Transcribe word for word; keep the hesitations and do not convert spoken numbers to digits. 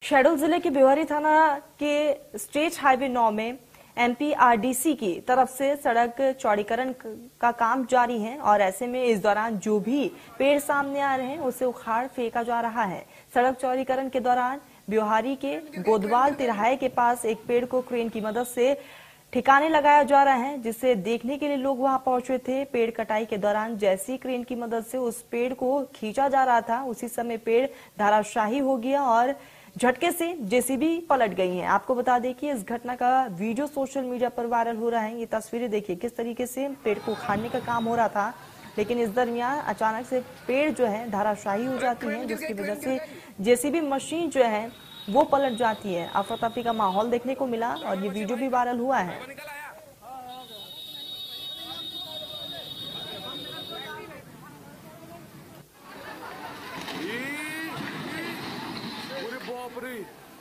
शहडोल जिले के भिवारी थाना के स्टेट हाईवे नौ में एमपीआरडीसी की तरफ से सड़क चौड़ीकरण का काम जारी है और ऐसे में इस दौरान जो भी पेड़ सामने आ रहे हैं उसे उखाड़ फेंका जा रहा है। सड़क चौड़ीकरण के दौरान भिवारी के गोदवाल तिराहे के पास एक पेड़ को क्रेन की मदद से ठिकाने लगाया जा रहा है, जिसे देखने के लिए लोग वहां पहुंचे थे। पेड़ कटाई के दौरान जैसी क्रेन की मदद से उस पेड़ को खींचा जा रहा था, उसी समय पेड़ धराशायी हो गया और झटके से जेसीबी पलट गई है। आपको बता दें कि इस घटना का वीडियो सोशल मीडिया पर वायरल हो रहा है। ये तस्वीरें देखिए किस तरीके से पेड़ को उखाड़ने का काम हो रहा था, लेकिन इस दरमियान अचानक से पेड़ जो है धराशायी हो जाती है, जिसकी वजह से जेसीबी मशीन जो है वो पलट जाती है। अफरा तफरी का माहौल देखने को मिला और ये वीडियो भी वायरल हुआ है। बाप रे।